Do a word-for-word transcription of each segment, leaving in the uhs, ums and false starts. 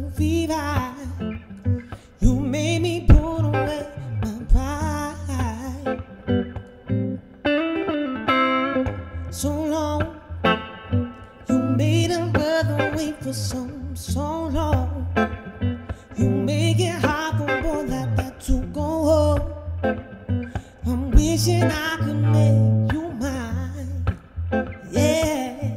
so fever. You made me put away my pride. So long, you made a brother wait for so, so long. You make it hard for boy like that to go home. I'm wishing I could make you mine. Yeah.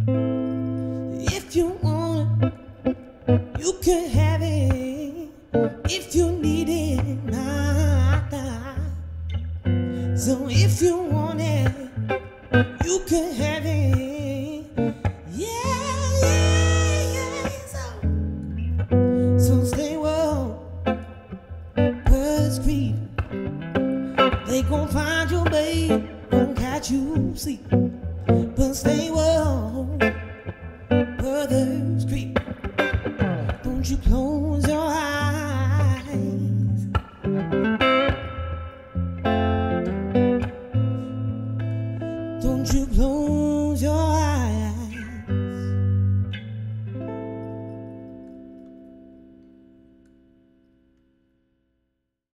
If you want it, you can have it. If you need it, nah, nah. So if you want it, you can have it. Yeah, yeah, yeah. So, so stay well, birds creep. They gon' find you, babe, gon' catch you sleep. But stay well, brothers creep. Don't you close your